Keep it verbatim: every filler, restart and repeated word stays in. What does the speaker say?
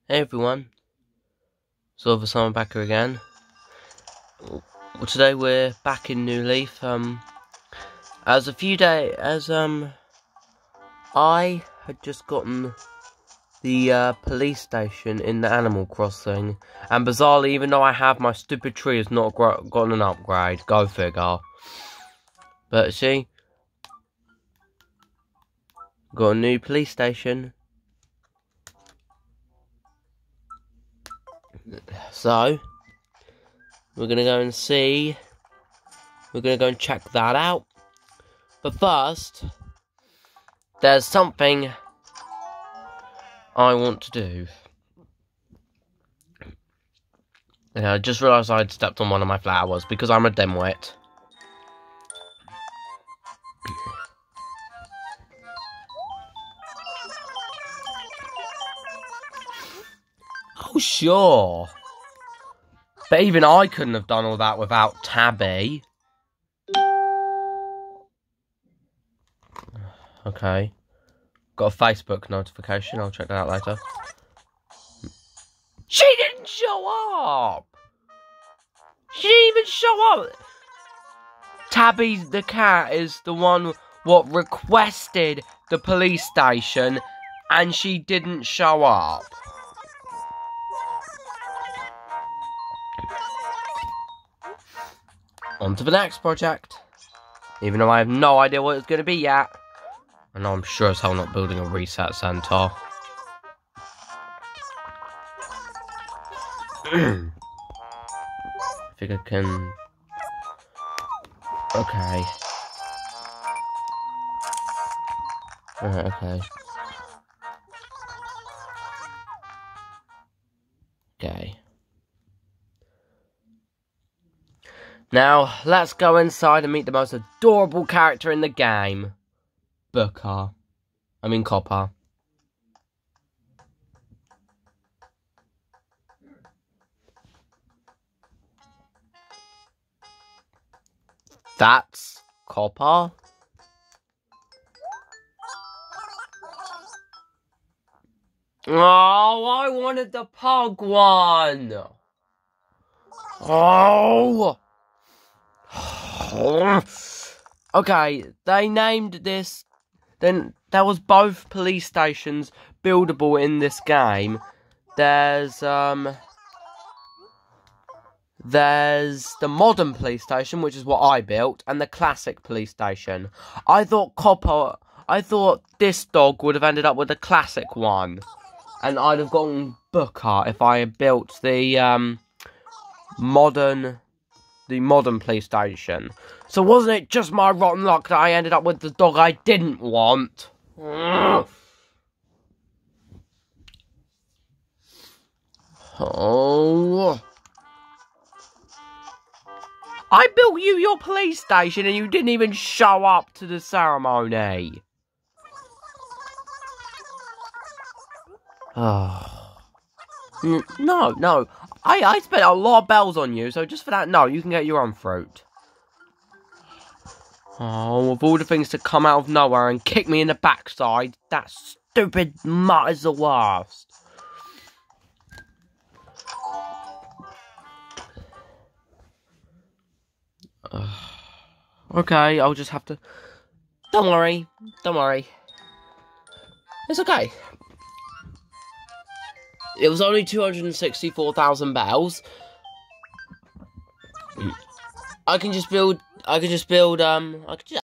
Hey everyone, Silver Summer back here again. Well, today we're back in New Leaf. Um, as a few days, as um, I had just gotten the uh, police station in the Animal Crossing, and bizarrely, even though I have my stupid tree, has not gotten an upgrade. Go figure. But see, got a new police station. So, we're going to go and see, we're going to go and check that out. But first, there's something I want to do. And I just realised I'd stepped on one of my flowers because I'm a dimwit. Oh, sure. But even I couldn't have done all that without Tabby. Okay. Got a Facebook notification. I'll check that out later. She didn't show up! She didn't even show up! Tabby the cat is the one what requested the police station, and she didn't show up. On to the next project. Even though I have no idea what it's going to be yet. I know I'm sure as hell not building a reset center. I think I can... Okay. Alright, okay. Okay. Now, let's go inside and meet the most adorable character in the game. Booker. I mean Copper. That's Copper? Oh, I wanted the pug one! Oh! Okay, they named this... Then there was both police stations buildable in this game. There's um There's the modern police station, which is what I built, and the classic police station. I thought Copper I thought this dog would have ended up with the classic one. And I'd have gotten Booker if I had built the um modern the modern police station. So wasn't it just my rotten luck that I ended up with the dog I didn't want? Oh. I built you your police station and you didn't even show up to the ceremony. Oh. No, no. I, I spent a lot of bells on you, so just for that, no, you can get your own fruit. Oh, of all the things to come out of nowhere and kick me in the backside, that stupid mutt is the worst. Uh, okay, I'll just have to... Don't worry, don't worry. It's okay. It was only two hundred sixty-four thousand bells. I can just build. I can just build. Um. I can just,